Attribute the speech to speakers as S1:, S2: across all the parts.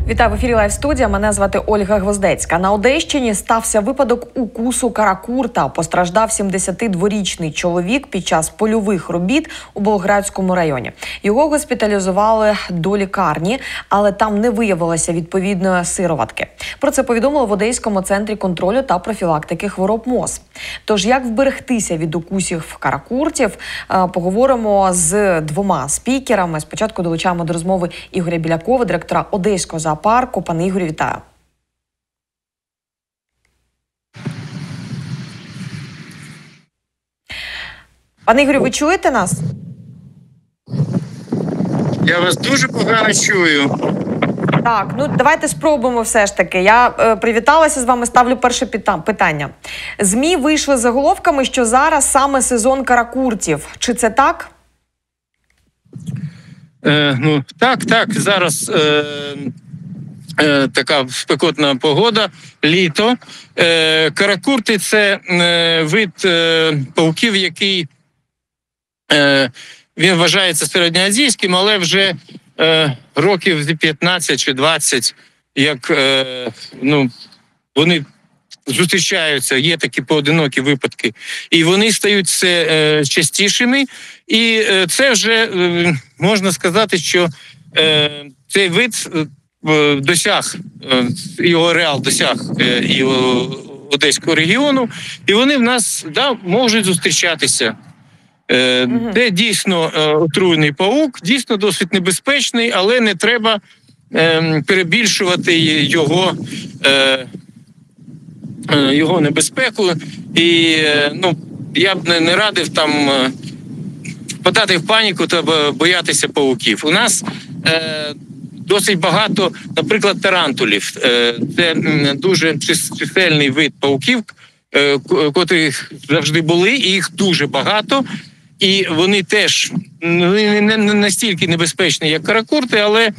S1: Вітаю, в ефірі Лайв-студія. Мене звати Ольга Гвоздецька. На Одещині стався випадок укусу каракурта. Постраждав 72-річний чоловік під час польових робіт у Болградському районі. Його госпіталізували до лікарні, але там не виявилося відповідної сироватки. Про це повідомили в Одеському центрі контролю та профілактики хвороб МОЗ. Тож, як вберегтися від укусів каракуртів, поговоримо з двома спікерами. Спочатку долучаємо до розмови Ігоря Білякова, директора Одеського зоопарку. Пане Ігорю, вітаю. Пане Ігорю, ви чуєте нас?
S2: Я вас дуже погано чую.
S1: Так, ну давайте спробуємо все ж таки. Я привіталася з вами, ставлю перше питання. ЗМІ вийшли з заголовками, що зараз саме сезон каракуртів. Чи це так?
S2: Так. Зараз така спекотна погода, літо. Каракурти – це вид павуків, який він вважається середньоазійським, але вже років 15 чи 20, як вони зустрічаються, є такі поодинокі випадки, і вони стають все частішими, і це вже можна сказати, що цей вид досяг, його ареал досяг і Одеського регіону, і вони в нас можуть зустрічатися. Це дійсно отруєний павук, дійсно досить небезпечний, але не треба перебільшувати його небезпеку. І я б не радив там впадати в паніку та боятися павуків. У нас досить багато, наприклад, тарантулів. Це дуже чисельний вид павуків, котрі завжди були, і їх дуже багато. І вони теж не настільки небезпечні, як каракурти, але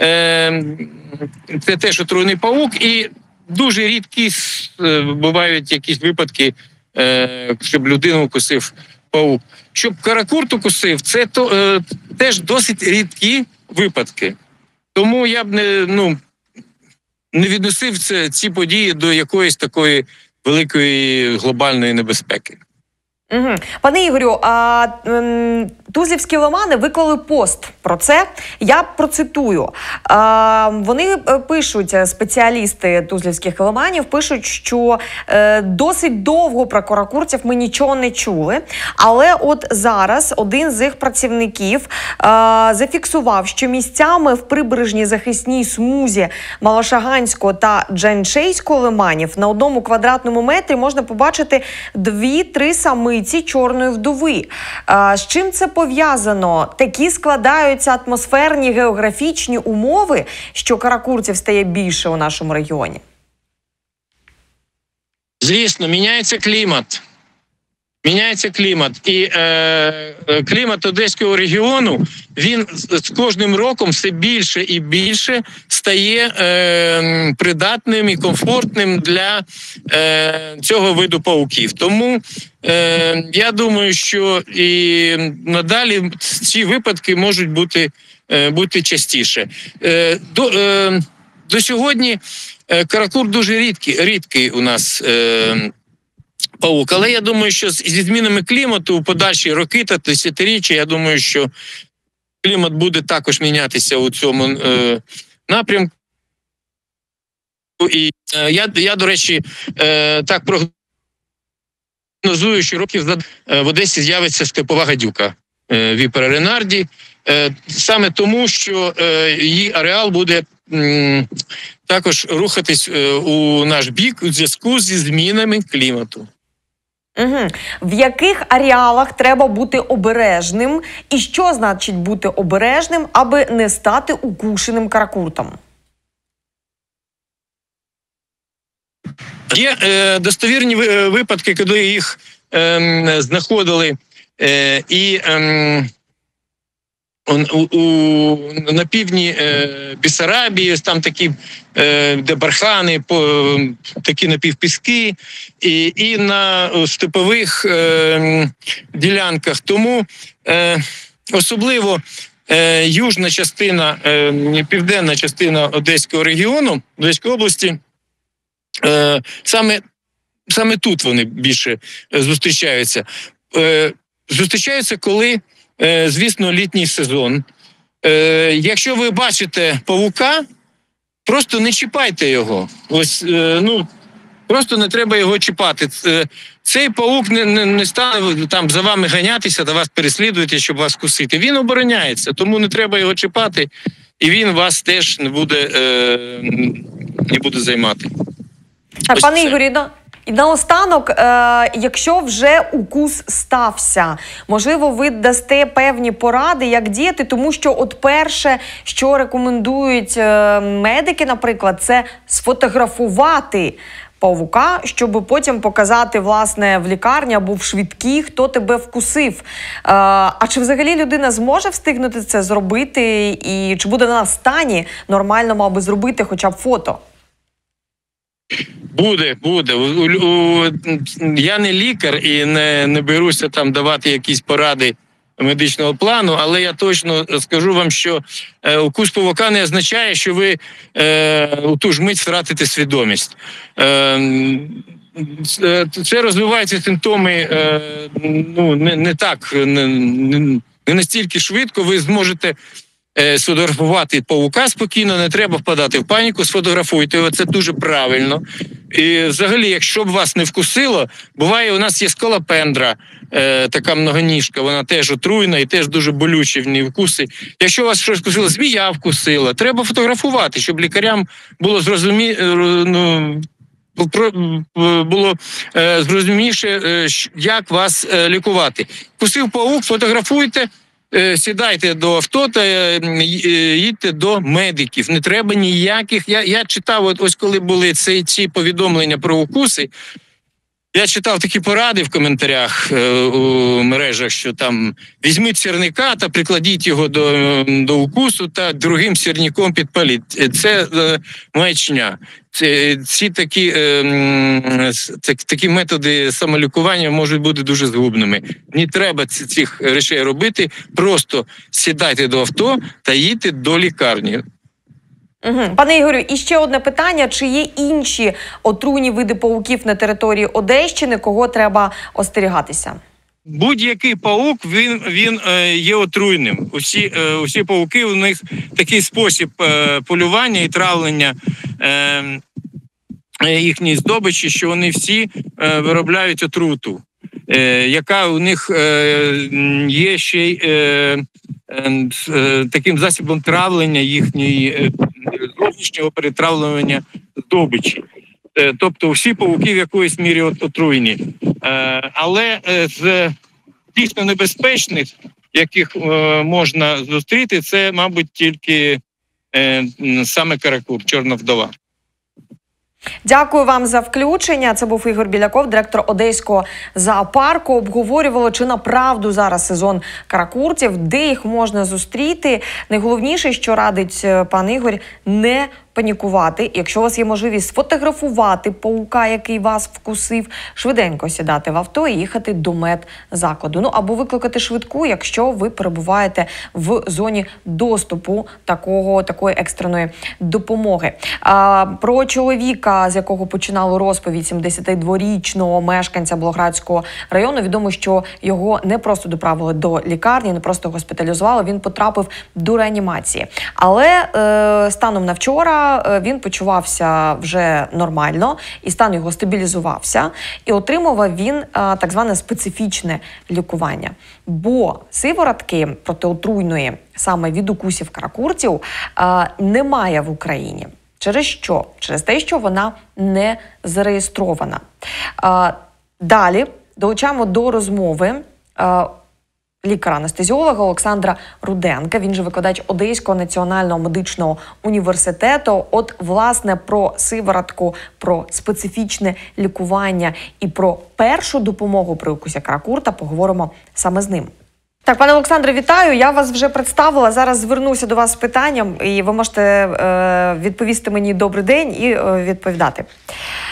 S2: це теж отруйний павук. І дуже рідкі бувають якісь випадки, щоб людину укусив павук. Щоб каракурт укусив, це теж досить рідкі випадки. Тому я б не відносив ці події до якоїсь такої великої глобальної небезпеки.
S1: Угу. Пане Ігорю, тузлівські лимани виклали пост про це. Я процитую. Вони пишуть, спеціалісти тузлівських лиманів, пишуть, що досить довго про каракуртів ми нічого не чули. Але от зараз один з їх працівників зафіксував, що місцями в прибережній захисній смузі Малошаганського та Джанчейського лиманів на 1 квадратному метрі можна побачити 2-3 самиці чорної вдови. З чим це пов'язано? Такі складаються атмосферні географічні умови, що каракуртів стає більше у нашому регіоні?
S2: Звісно, міняється клімат. І клімат Одеського регіону, він з кожним роком все більше і більше стає придатним і комфортним для цього виду павуків. Тому я думаю, що і надалі ці випадки можуть бути частіше. До сьогодні каракурт дуже рідкий у нас павук. Але я думаю, що зі змінами клімату у подальші роки та десятиріччя, я думаю, що клімат буде також мінятися у цьому напрямку. І я, до речі, так прогнозую, що років в Одесі з'явиться степова гадюка Віпера ренарді, саме тому, що її ареал буде також рухатись у наш бік у зв'язку зі змінами клімату.
S1: Угу. В яких ареалах треба бути обережним? І що значить бути обережним, аби не стати укушеним каракуртом?
S2: Є достовірні випадки, коли їх знаходили і на півдні Бессарабії, там такі де бархани, такі напівпіски, і на степових ділянках. Тому особливо южна частина, південна частина Одеського регіону, Одеської області, саме тут вони більше зустрічаються. Зустрічаються, коли, звісно, літній сезон. Якщо ви бачите павука, просто не чіпайте його. Ось, просто не треба його чіпати. Цей павук не стане там за вами ганятися, до вас переслідувати, щоб вас кусити. Він обороняється, тому не треба його чіпати, і він вас теж не буде займати.
S1: Пане Ігорі, і наостанок, якщо вже укус стався, можливо, ви дасте певні поради, як діяти, тому що от перше, що рекомендують медики, наприклад, це сфотографувати павука, щоб потім показати, власне, в лікарні або в швидкій, хто тебе вкусив. А чи взагалі людина зможе встигнути це зробити, і чи буде на стані нормальному, аби зробити хоча б фото?
S2: Буде. Я не лікар і не беруся там давати якісь поради медичного плану, але я точно скажу вам, що укус павука не означає, що ви у ту ж мить втратите свідомість. Це розвиваються симптоми не настільки швидко, ви зможете сфотографувати павука спокійно, не треба впадати в паніку, сфотографуйте його, це дуже правильно. І взагалі, якщо б вас не вкусило, буває, у нас є скалопендра, така многоніжка, вона теж отруйна і теж дуже болючі в ній вкуси. Якщо вас щось вкусило, змія вкусила, треба фотографувати, щоб лікарям було зрозуміше, як вас лікувати. Вкусив павук, фотографуйте, сідайте до авто та їдьте до медиків. Не треба ніяких... Я читав, ось коли були ці повідомлення про укуси, я читав такі поради в коментарях у мережах, що там візьміть сірника та прикладіть його до укусу та другим сірником підпаліть. Це маячня. Ці такі методи самолікування можуть бути дуже згубними. Не треба цих речей робити, просто сідайте до авто та їдьте до лікарні.
S1: Пане Ігорю, і ще одне питання. Чи є інші отруйні види павуків на території Одещини, кого треба остерігатися?
S2: Будь-який павук, він є отруйним. Усі павуки, у них такий спосіб полювання і травлення їхньої здобичі, що вони всі виробляють отруту, яка у них є ще й таким засобом травлення їхньої зовнішнього перетравлювання здобичі. Тобто всі павуки в якоїсь мірі отруйні. Але з дійсно небезпечних, яких можна зустріти, це, мабуть, тільки саме каракур, чорна вдова.
S1: Дякую вам за включення. Це був Ігор Біляков, директор Одеського зоопарку. Обговорювали, чи направду зараз сезон каракуртів, де їх можна зустріти. Найголовніше, що радить пан Ігор, не панікувати. Якщо у вас є можливість сфотографувати павука, який вас вкусив, швиденько сідати в авто і їхати до медзакладу. Або викликати швидку, якщо ви перебуваєте в зоні доступу такої екстреної допомоги. Про чоловіка, з якого починали розповідь, 72-річного мешканця Болградського району, відомо, що його не просто доправили до лікарні, не просто госпіталізували, він потрапив до реанімації. Але станом на вчора він почувався вже нормально, і стан його стабілізувався, і отримував він так зване специфічне лікування. Бо сиворотки протиотруйної саме від укусів каракуртів немає в Україні. Через що? Через те, що вона не зареєстрована. Далі долучаємо до розмови лікаря-анестезіолога Олександра Руденка. Він же викладач Одеського національного медичного університету. От, власне, про сиворотку, про специфічне лікування і про першу допомогу при укусі каракурта поговоримо саме з ним. Так, пане Олександре, вітаю. Я вас вже представила. Зараз звернуся до вас з питанням, і ви можете відповісти мені «добрий день» і відповідати.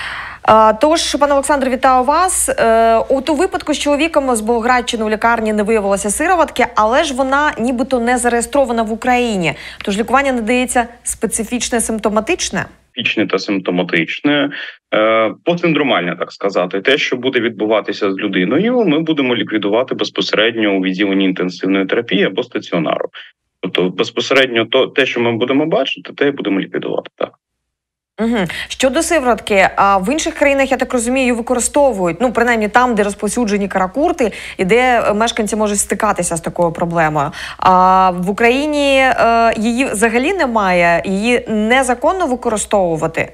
S1: Тож, пане Олександре, вітаю вас. От у випадку з чоловіком з Болградщини у лікарні не виявилося сироватки, але ж вона нібито не зареєстрована в Україні. Тож лікування надається специфічне симптоматичне?
S3: Специфічне та симптоматичне, посиндромальне, так сказати. Те, що буде відбуватися з людиною, ми будемо ліквідувати безпосередньо у відділенні інтенсивної терапії або стаціонару. Тобто безпосередньо те, що ми будемо бачити, те і будемо ліквідувати, так.
S1: Угу. Щодо сиворотки, в інших країнах, я так розумію, використовують, ну, принаймні там, де розповсюджені каракурти, і де мешканці можуть стикатися з такою проблемою. А в Україні її взагалі немає, її незаконно використовувати?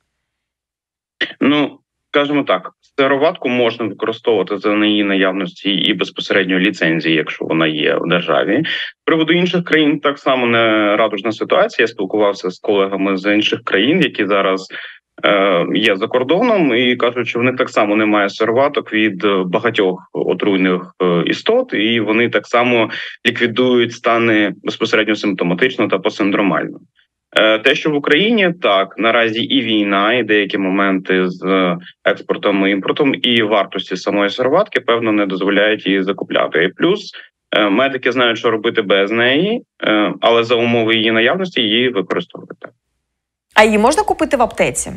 S3: Ну, скажімо так, сироватку можна використовувати за її наявності і безпосередньо ліцензії, якщо вона є в державі. З приводу інших країн так само не радужна ситуація. Я спілкувався з колегами з інших країн, які зараз є за кордоном, і кажуть, що в них так само немає сироваток від багатьох отруйних істот, і вони так само ліквідують стани безпосередньо симптоматично та посиндромально. Те, що в Україні, так, наразі і війна, і деякі моменти з експортом і імпортом, і вартості самої сироватки, певно, не дозволяють її закупляти. І плюс медики знають, що робити без неї, але за умови її наявності її використовувати.
S1: А її можна купити в аптеці?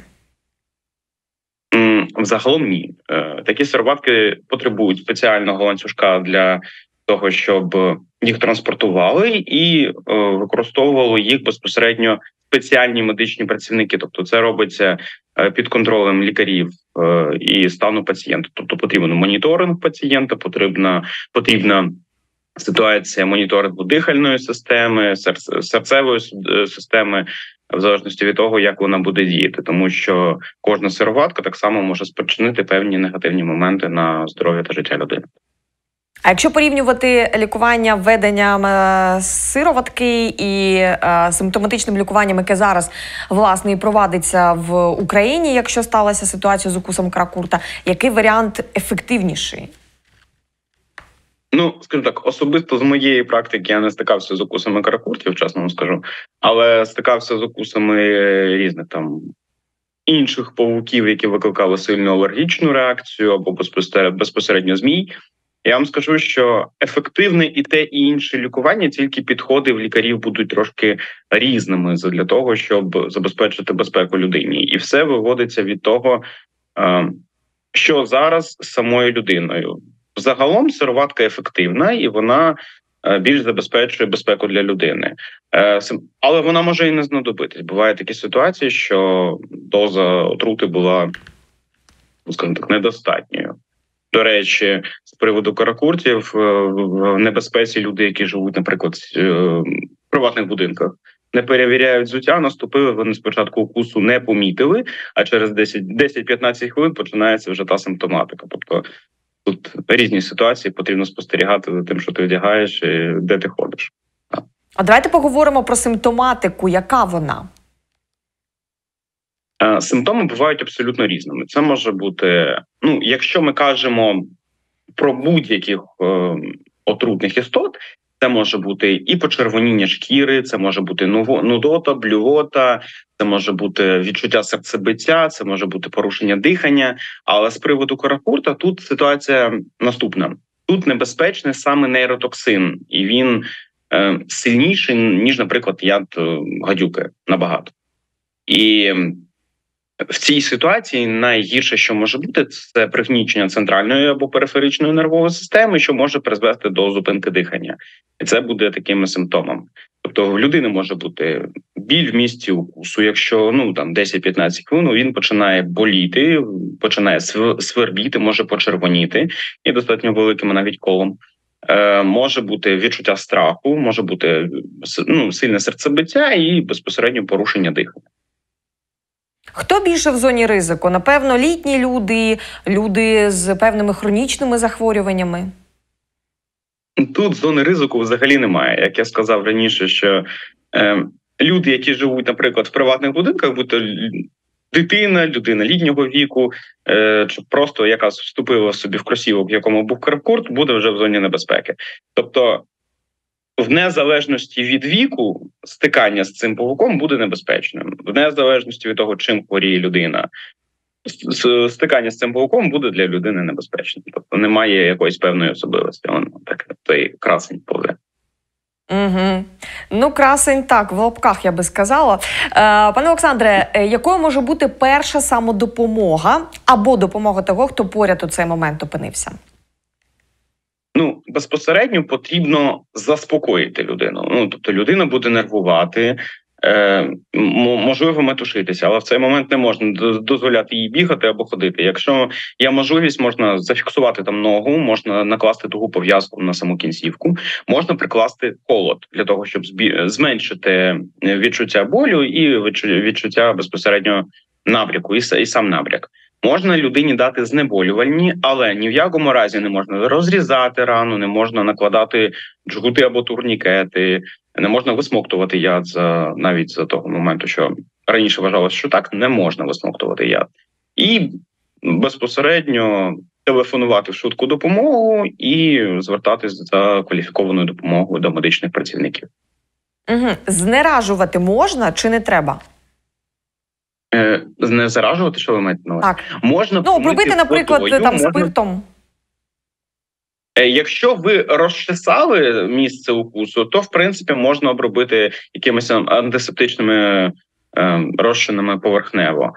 S3: Взагалом ні. Такі сироватки потребують спеціального ланцюжка для того, щоб їх транспортували і використовували їх безпосередньо спеціальні медичні працівники. Тобто це робиться під контролем лікарів і стану пацієнта. Тобто потрібен моніторинг пацієнта, потрібна ситуація моніторингу дихальної системи, серцевої системи, в залежності від того, як вона буде діяти. Тому що кожна сироватка так само може спричинити певні негативні моменти на здоров'я та життя людини.
S1: А якщо порівнювати лікування введенням сироватки і симптоматичним лікуванням, яке зараз, власне, і провадиться в Україні, якщо сталася ситуація з укусом каракурта, який варіант ефективніший?
S3: Ну, скажімо так, особисто з моєї практики я не стикався з укусами каракуртів, чесно вам скажу, але стикався з укусами різних там інших павуків, які викликали сильну алергічну реакцію або безпосередньо змій. Я вам скажу, що ефективне і те, і інше лікування, тільки підходи в лікарів будуть трошки різними для того, щоб забезпечити безпеку людині. І все виводиться від того, що зараз з самою людиною. Загалом сироватка ефективна і вона більш забезпечує безпеку для людини. Але вона може і не знадобитись. Бувають такі ситуації, що доза отрути була, скажімо так, недостатньою. До речі, з приводу каракуртів, в небезпеці люди, які живуть, наприклад, в приватних будинках, не перевіряють взуття, наступили, вони спочатку укусу не помітили, а через 10-15 хвилин починається вже та симптоматика. Тобто тут різні ситуації, потрібно спостерігати за тим, що ти одягаєш і де ти ходиш.
S1: А давайте поговоримо про симптоматику. Яка вона?
S3: Симптоми бувають абсолютно різними. Це може бути, ну, якщо ми кажемо про будь-яких отрутних істот, це може бути і почервоніння шкіри, це може бути нудота, блювота, це може бути відчуття серцебиття, це може бути порушення дихання. Але з приводу каракурта тут ситуація наступна. Тут небезпечний саме нейротоксин, і він сильніший, ніж, наприклад, яд гадюки набагато. І в цій ситуації найгірше, що може бути, це пригнічення центральної або периферичної нервової системи, що може призвести до зупинки дихання. І це буде такими симптомами. Тобто в людини може бути біль в місці укусу, якщо 10-15 хвилин він починає боліти, починає свербіти, може почервоніти, і достатньо великим навіть колом. Може бути відчуття страху, може бути сильне серцебиття і безпосередньо порушення дихання.
S1: Хто більше в зоні ризику? Напевно, літні люди, люди з певними хронічними захворюваннями?
S3: Тут зони ризику взагалі немає. Як я сказав раніше, що люди, які живуть, наприклад, в приватних будинках, будь-то дитина, людина літнього віку, чи просто яка вступила собі в кросівок, в якому був каракурт, буде вже в зоні небезпеки. Тобто, в незалежності від віку стикання з цим павуком буде небезпечним. В незалежності від того, чим хворіє людина. стикання з цим павуком буде для людини небезпечним. Тобто немає якоїсь певної особливості. Воно так, той красень повзе.
S1: Угу. Ну, красень, так, в лапках, я би сказала. Пане Олександре, якою може бути перша самодопомога або допомога того, хто поряд у цей момент опинився?
S3: Ну, безпосередньо потрібно заспокоїти людину. Тобто людина буде нервувати, можливо, метушитися, але в цей момент не можна дозволяти їй бігати або ходити. Якщо є можливість, можна зафіксувати там ногу, можна накласти тугу пов'язку на саму кінцівку, можна прикласти холод для того, щоб зменшити відчуття болю і відчуття безпосередньо набряку, і сам набряк. Можна людині дати знеболювальні, але ні в якому разі не можна розрізати рану, не можна накладати джгути або турнікети, не можна висмоктувати яд навіть за того моменту, що раніше вважалося, що так, не можна висмоктувати яд. І безпосередньо телефонувати в швидку допомогу і звертатись за кваліфікованою допомогою до медичних працівників.
S1: Угу. Знеражувати можна чи не треба?
S3: Не заражувати, що ви маєте на увазі?
S1: Так.
S3: Можна
S1: обробити, наприклад, там спиртом.
S3: Якщо ви розчесали місце укусу, то, в принципі, можна обробити якимись антисептичними розчинами поверхнево.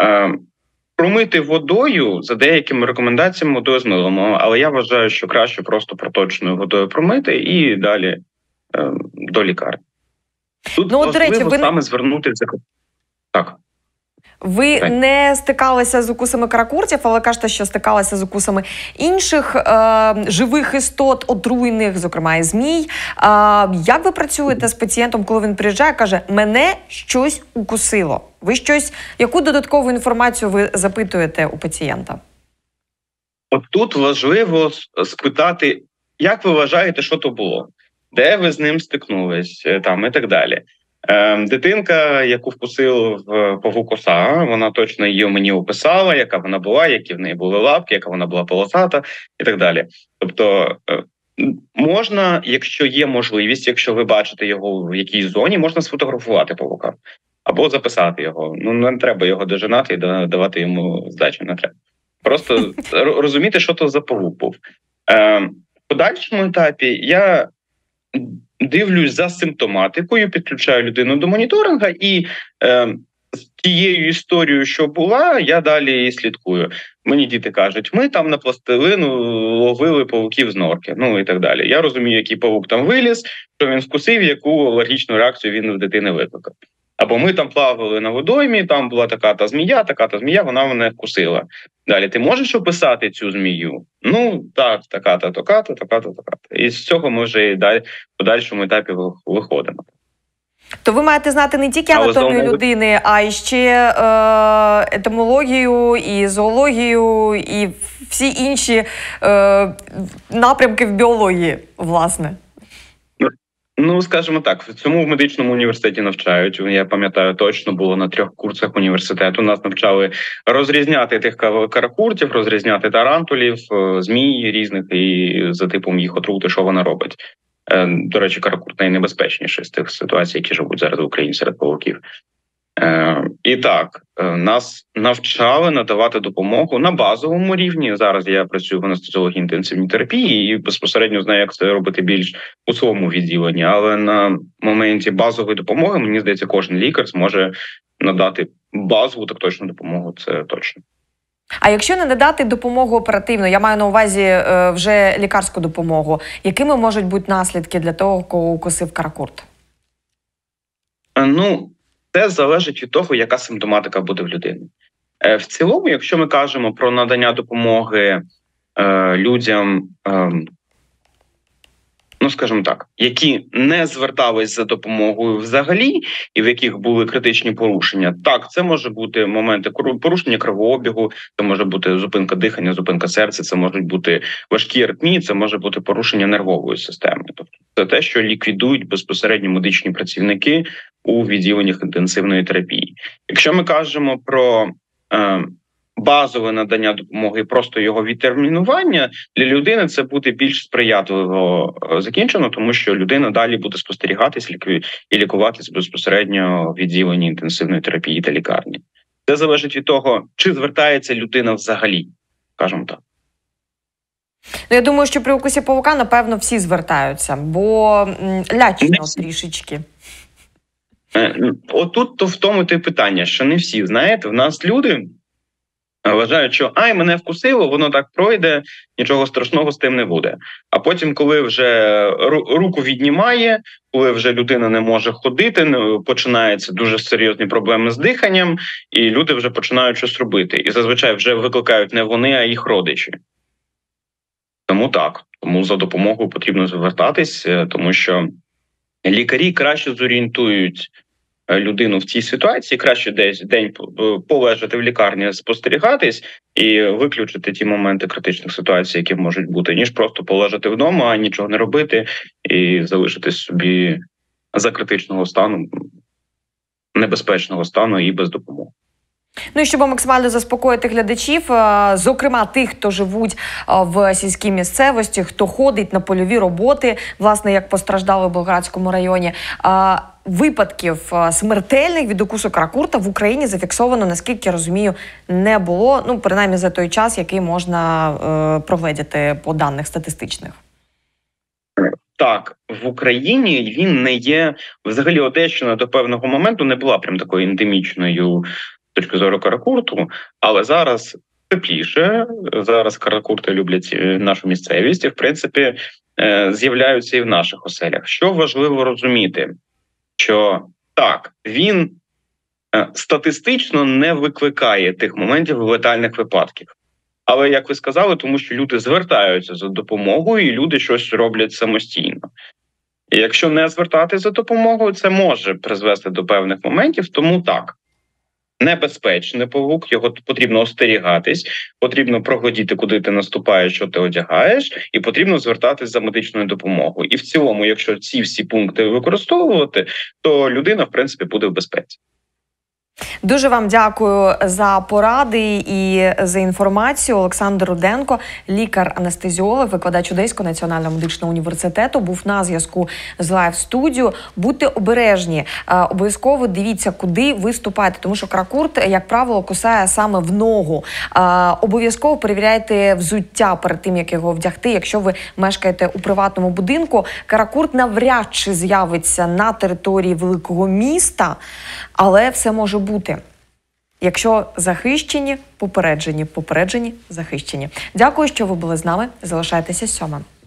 S3: Промити водою, за деякими рекомендаціями, водою з милом. Але я вважаю, що краще просто проточною водою промити і далі до лікарні. Тут важливо саме звернутися. Так.
S1: Ви не стикалися з укусами каракуртів, але кажете, що стикалися з укусами інших живих істот, отруйних, зокрема і змій. Як ви працюєте з пацієнтом, коли він приїжджає, каже, мене щось укусило? Ви яку додаткову інформацію ви запитуєте у пацієнта?
S3: От тут важливо спитати, як ви вважаєте, що то було? Де ви з ним стикнулись? Там, і так далі. Дитинка, яку вкусив павук оса, вона точно її мені описала, яка вона була, які в неї були лапки, яка вона була полосата і так далі. Тобто можна, якщо є можливість, якщо ви бачите його в якійсь зоні, можна сфотографувати павука або записати його. Не треба його дожинати і давати йому здачу, не треба. Просто розуміти, що то за павук був. В подальшому етапі я дивлюсь за симптоматикою, підключаю людину до моніторинга і з тією історією, що була, я далі і слідкую. Мені діти кажуть, ми там на пластилину ловили павуків з норки, і так далі. Я розумію, який павук там виліз, що він вкусив, яку алергічну реакцію він у дитини викликав. Або ми там плавали на водоймі, там була така-та змія, вона мене вкусила. Далі, ти можеш описати цю змію? Так, така-та, така-та, така-та, така-та. І з цього ми вже далі, в подальшому етапі виходимо.
S1: То ви маєте знати не тільки анатомію людини, а й ще етимологію, і зоологію, і всі інші напрямки в біології, власне.
S3: Скажімо так, цьому в медичному університеті навчають. Я пам'ятаю, точно було на 3 курсах університету. Нас навчали розрізняти тих каракуртів, розрізняти тарантулів, змій різних і за типом їх отрути, що вона робить. До речі, каракурт найнебезпечніший з тих ситуацій, які живуть зараз в Україні серед павуків. І так, нас навчали надавати допомогу на базовому рівні. Зараз я працюю в анестезіології інтенсивній терапії і безпосередньо знаю, як це робити більш у своєму відділенні. Але на моменті базової допомоги, мені здається, кожен лікар зможе надати базову так точну допомогу, це точно.
S1: А якщо не надати допомогу оперативно, я маю на увазі вже лікарську допомогу, якими можуть бути наслідки для того, кого укусив каракурт?
S3: Це залежить від того, яка симптоматика буде в людини. В цілому, якщо ми кажемо про надання допомоги людям, скажімо так, які не звертались за допомогою взагалі і в яких були критичні порушення, так, це може бути моменти порушення кровообігу, це може бути зупинка дихання, зупинка серця, це можуть бути важкі аритмії, це може бути порушення нервової системи. Тобто це те, що ліквідують безпосередньо медичні працівники у відділеннях інтенсивної терапії. Якщо ми кажемо про базове надання допомоги, просто його відтермінування, для людини це буде більш сприятливо закінчено, тому що людина далі буде спостерігатись і лікуватись безпосередньо в відділенні інтенсивної терапії та лікарні. Це залежить від того, чи звертається людина взагалі, скажімо так.
S1: Ну, я думаю, що при укусі павука, напевно, всі звертаються, бо лячно трішечки.
S3: Отут то в тому те питання, що не всі, знаєте, в нас люди вважають, що мене вкусило, воно так пройде, нічого страшного з тим не буде. А потім, коли вже руку віднімає, коли вже людина не може ходити, починаються дуже серйозні проблеми з диханням, і люди вже починають щось робити. І зазвичай вже викликають не вони, а їх родичі. Тому так, тому за допомогою потрібно звертатись, тому що лікарі краще зорієнтують людину в цій ситуації, краще десь день полежати в лікарні, спостерігатись і виключити ті моменти критичних ситуацій, які можуть бути, ніж просто полежати вдома, нічого не робити і залишитись собі за критичного стану, небезпечного стану і без допомоги.
S1: Ну і щоб максимально заспокоїти глядачів, зокрема тих, хто живуть в сільській місцевості, хто ходить на польові роботи, власне, як постраждали в Болградському районі, випадків смертельних від укусу каракурта в Україні зафіксовано, наскільки я розумію, не було, ну, принаймні за той час, який можна прогледіти по даних статистичних.
S3: Так, в Україні він не є, взагалі Одещина до певного моменту не була прям такою ендемічною з точки зору каракурту, але зараз тепліше, зараз каракурти люблять нашу місцевість і, в принципі, з'являються і в наших оселях. Що важливо розуміти, що так, він статистично не викликає тих моментів летальних випадків. Але, як ви сказали, тому що люди звертаються за допомогою і люди щось роблять самостійно. І якщо не звертатися за допомогою, це може призвести до певних моментів, тому так. Небезпечний павук, його потрібно остерігатись, потрібно проглядіти, куди ти наступаєш, що ти одягаєш, і потрібно звертатись за медичною допомогою. І в цілому, якщо ці всі пункти використовувати, то людина, в принципі, буде в безпеці.
S1: Дуже вам дякую за поради і за інформацію. Олександр Руденко, лікар-анестезіолог, викладач Одеського національного медичного університету, був на зв'язку з Лайв-студією. Будьте обережні, обов'язково дивіться, куди ви ступаєте, тому що каракурт, як правило, кусає саме в ногу. Обов'язково перевіряйте взуття перед тим, як його вдягти. Якщо ви мешкаєте у приватному будинку, каракурт навряд чи з'явиться на території великого міста, але все може бути. Якщо захищені, попереджені, захищені. Дякую, що ви були з нами. Залишайтеся з 7.